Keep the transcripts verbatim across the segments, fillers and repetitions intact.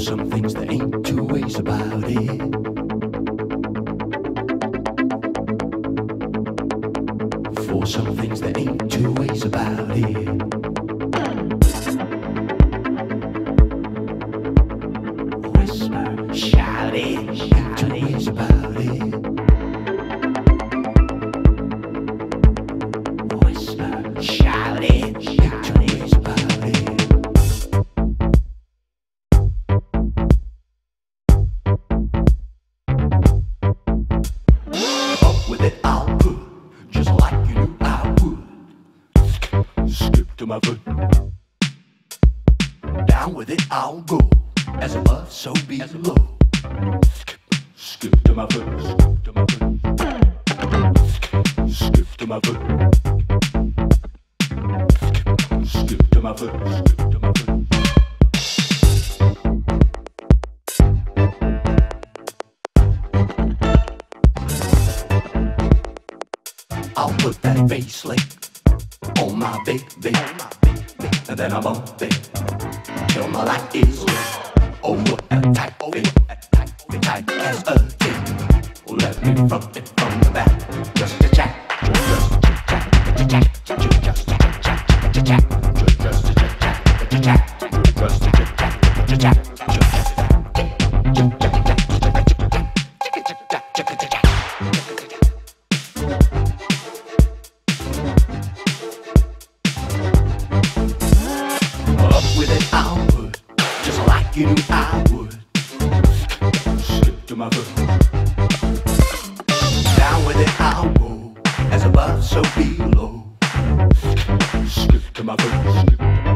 some things there ain't two ways about it. For some things there ain't two ways about it. Whisper, shout it, ain't two ways about it. Whisper, shout it, ain't two ways about it. Up with it, I'll put, just like you knew I would. Skip to my foot. Down with it, I'll go. As above, so be below. Skip, skip to my foot. Skip to my foot. Skip, skip to my foot. Skip, skip to my foot. Skip to my foot. I'll put that bass lick on my baby, and then I'm on it till my light is lit. Oh, what a tight fit, tight as a tick. Let me front it from the back, just a chat, just a chat, just a chat, just a chat, just a chat, just a chat, just a chat, just a chat. You knew I would. Skip to my foot. Down with it I'll go. As above, so below. Skip to my foot.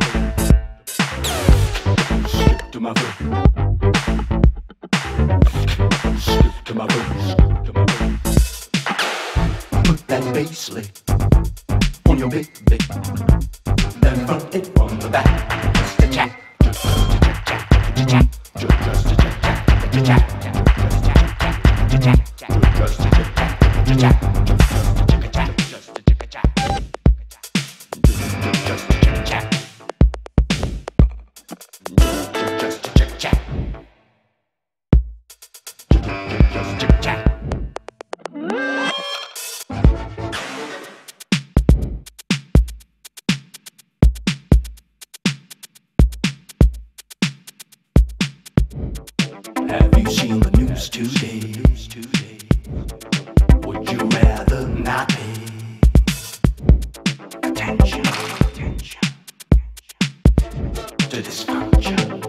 Skip to my foot. Skip to my foot. Skip to my foot. Put that bass lick on your big big. Then front it from the back. Just a chat. Just a chat. Just a Have you seen the news today? Would you rather not pay attention, attention to dysfunction?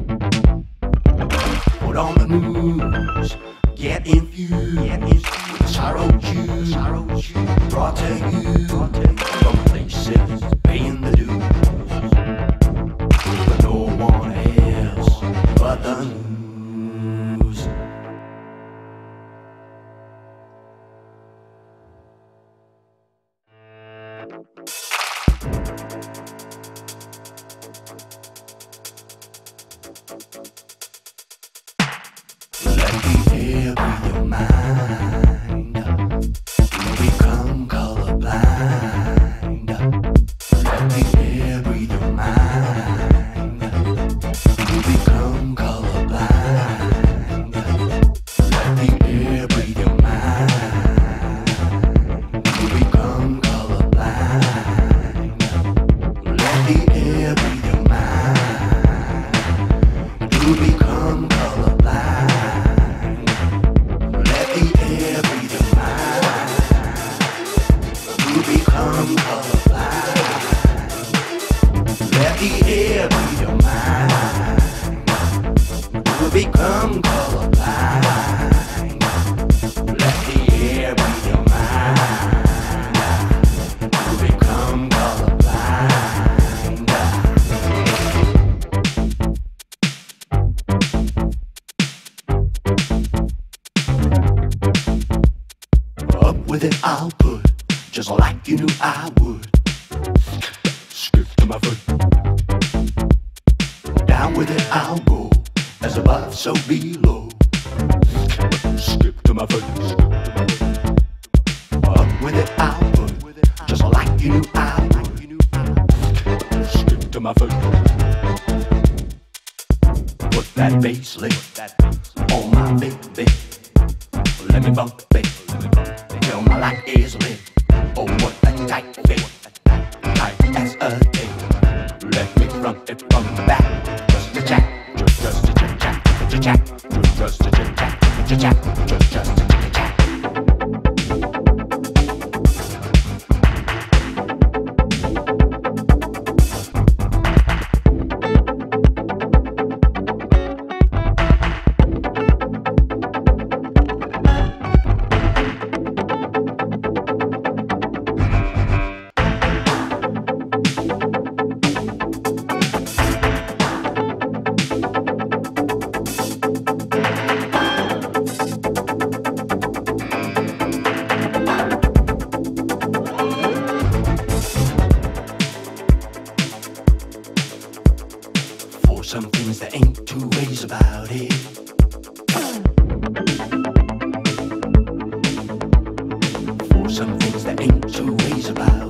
Put on the news, get infused, get infused with the sorrow juice, sorrow juice brought to you from places paying the dues, but no one else but the news. Let the air be your mind. You become colorblind. Let the air breathe your mind. You become colorblind. Let the air breathe your mind. You become colorblind. Let the air breathe your mind. You become colorblind. Let the air breathe your mind. You become colorblind. Let the air breathe your mind. You become colorblind. Let the air breathe your mind. You become colorblind. Up with it I'll put, just like you knew I would. Skip to my foot. Down with it I'll go. As above, so below. Skip to my foot. Up with it I'll put, just like you knew I would. Skip to my foot. Put that that bass lick on my baby. Let me bump it till my life is lit. Oh, what a tight fit, tight as a tick. Let me front it from the back. Just a chat, just just a chat, chat, chat, just a chat, chat, chat, just just a chat. Some things there ain't two ways about it. For some things there ain't two ways about it.